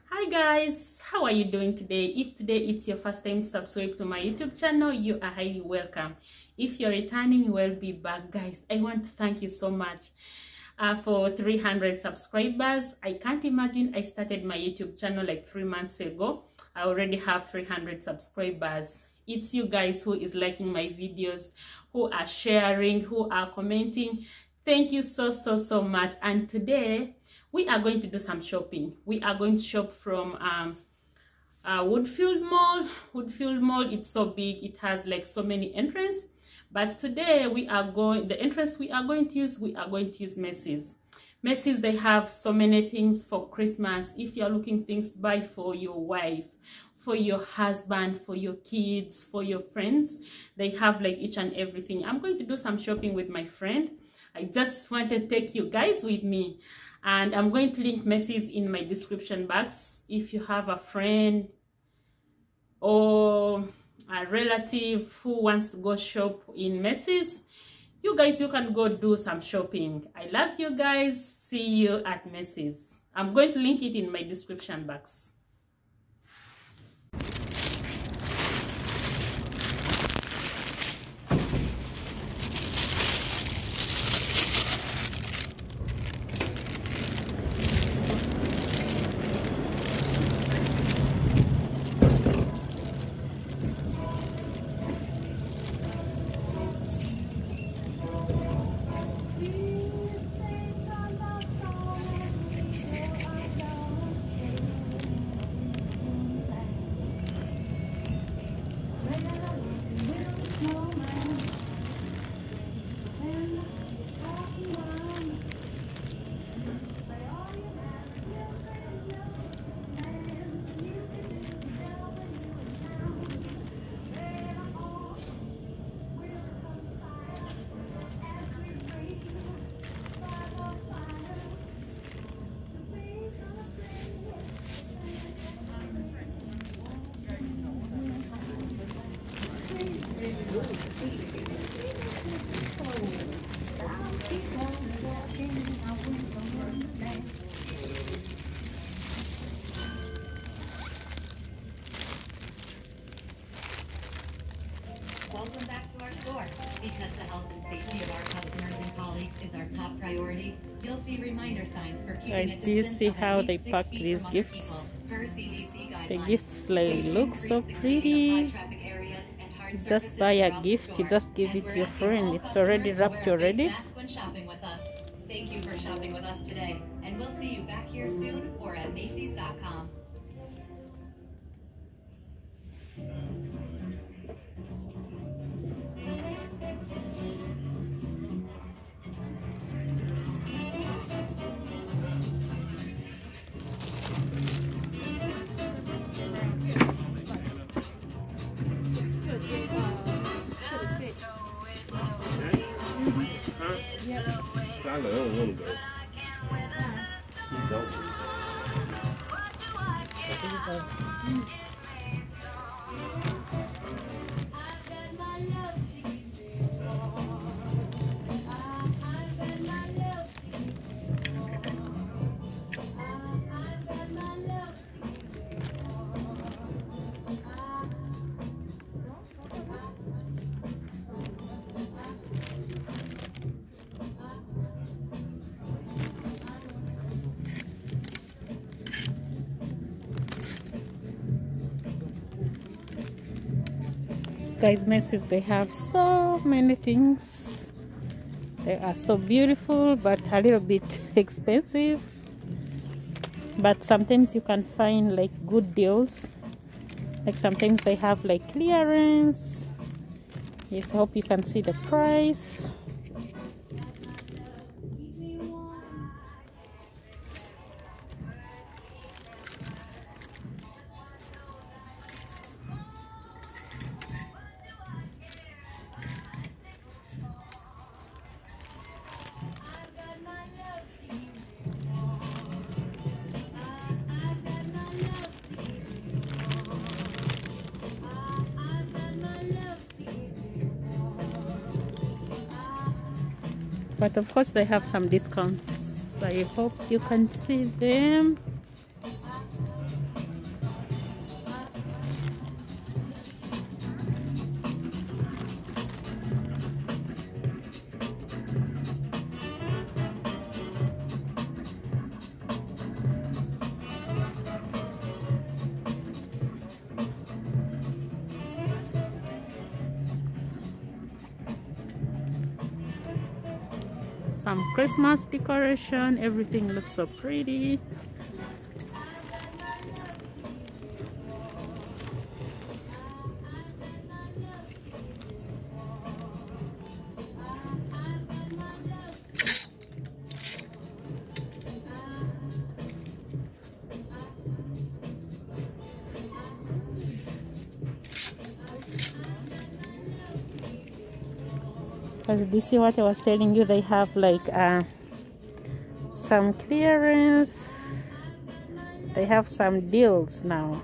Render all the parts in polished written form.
Hi guys, how are you doing today? If today it's your first time to subscribe to my YouTube channel, you are highly welcome. If you're returning, you will be back. Guys, I want to thank you so much for 300 subscribers. I can't imagine I started my YouTube channel like 3 months ago. I already have 300 subscribers. It's you guys who is liking my videos, who are sharing, who are commenting. Thank you so much. And today we are going to do some shopping. We are going to shop from Woodfield Mall. Woodfield Mall, it's so big, it has like so many entrances. But today we are going, the entrance we are going to use Macys. Macys, they have so many things for Christmas. If you're looking things to buy for your wife, for your husband, for your kids, for your friends, they have like each and everything. I'm going to do some shopping with my friend. I just want to take you guys with me. And I'm going to link Macys in my description box. If you have a friend or a relative who wants to go shop in Macys, you can go do some shopping. I love you guys. See you at Macys. I'm going to link it in my description box. Welcome back to our store. Because the health and safety of our customers and colleagues is our top priority, you'll see reminder signs for keeping a distance. Do you see how they pack these gifts? The gifts like look so pretty. You just buy a gift, you just give it to your friend. It's already wrapped already. Thank you for shopping with us today, and we'll see you back here soon or at Macys.com. I know, a little bit. Don't. Guys, Macys, they have so many things. They are so beautiful but a little bit expensive, but sometimes you can find like good deals. Like sometimes they have like clearance. Yes, I hope you can see the price. But of course they have some discounts. I hope you can see them. some Christmas decoration. Everything looks so pretty. As this is what I was telling you, they have like some clearance. They have some deals now.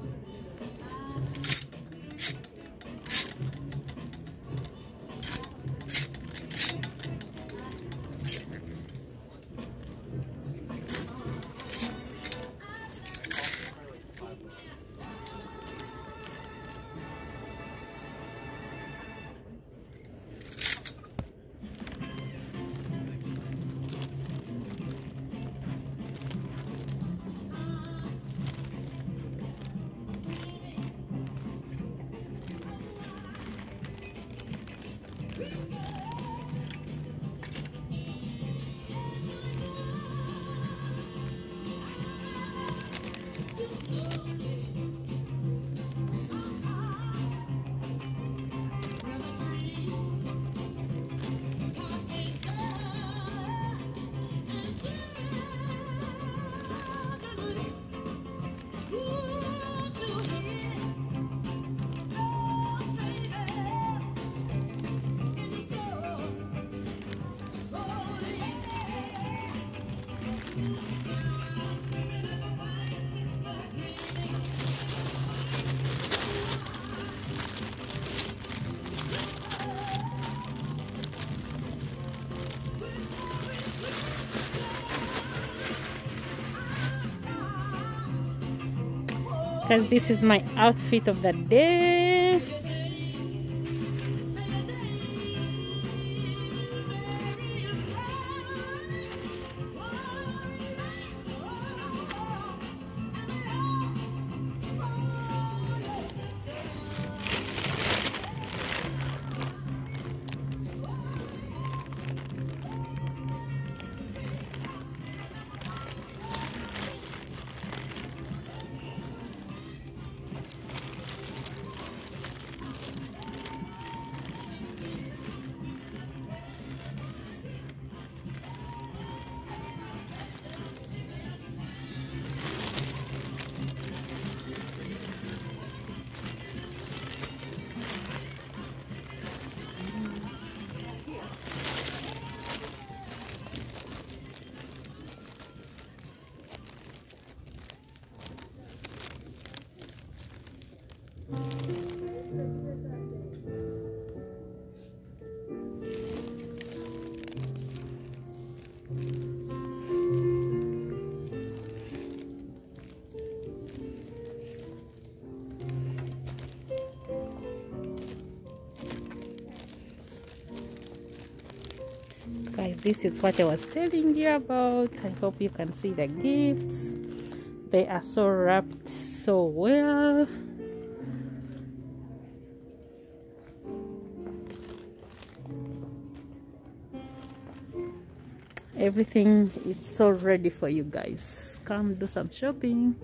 Because this is my outfit of the day. Guys, this is what I was telling you about. I hope you can see the gifts. They are so wrapped so well. Everything is so ready for you guys. Come do some shopping.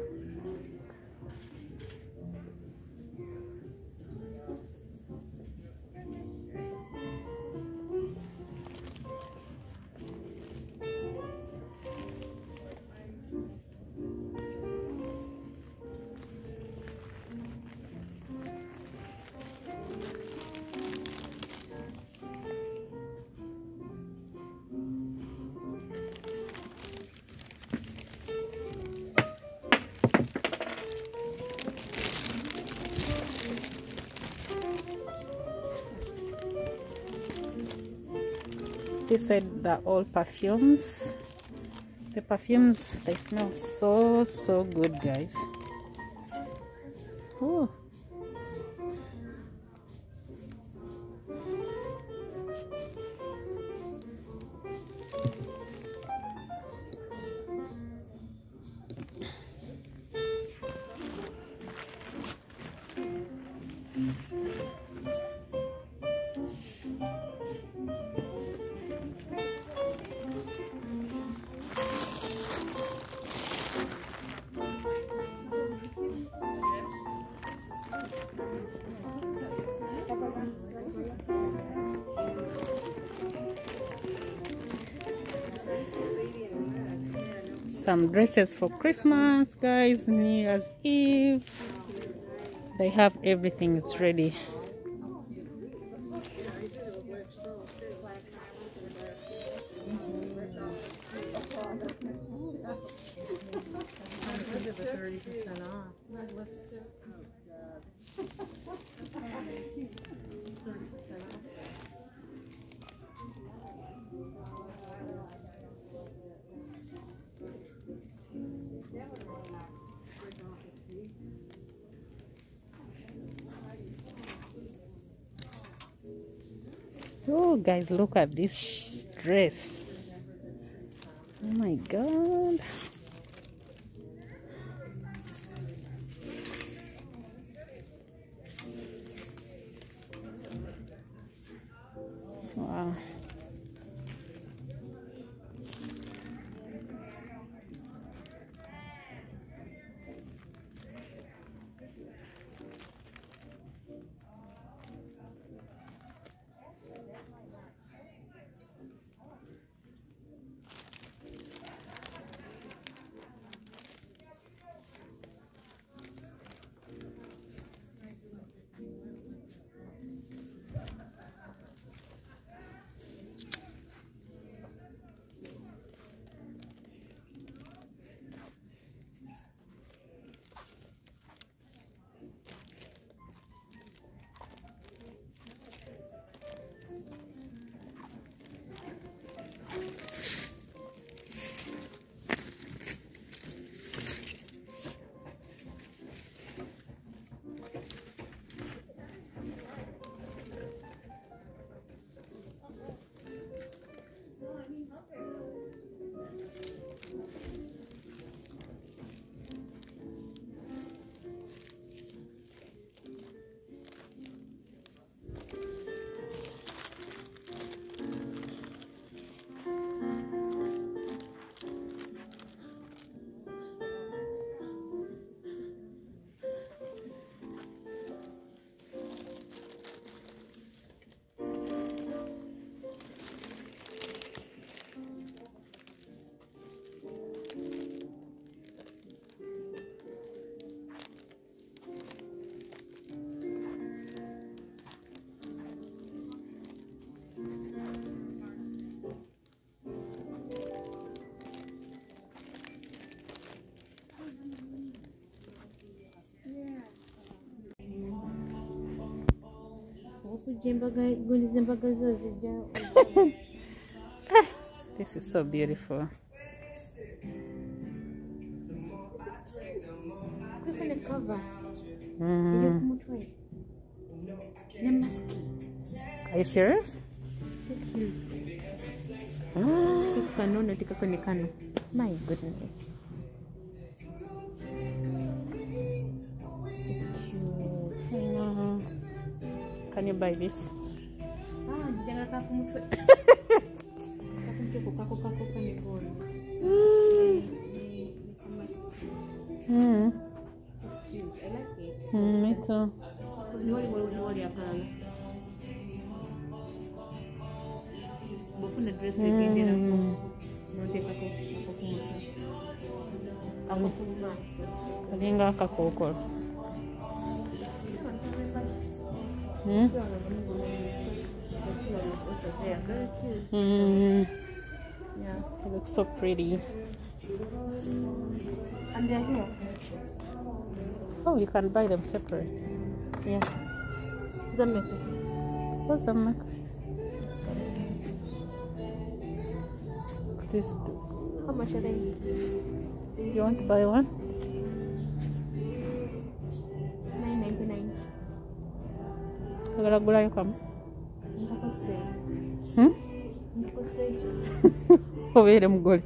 They said they're all perfumes. The perfumes, they smell so good, guys. Oh. Some dresses for Christmas, guys. New Year's Eve. They have everything. It's ready. Oh, guys, look at this dress. Oh my God. Wow. This is so beautiful. Are you serious? My goodness. This is cute. Can you buy this? Me too. Kalinga kakoko. Yeah, it looks so pretty. And they're here. Oh, you can buy them separate. Yeah. The method. What's the matter? This. How much are they? You want to buy one? $9.99. Kagura you come. Overe mugoli.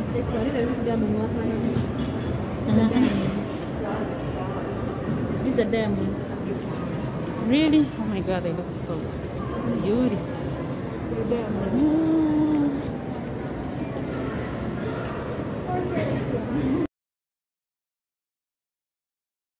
These are diamonds. Really? Oh my god, they look so beautiful. Diamonds.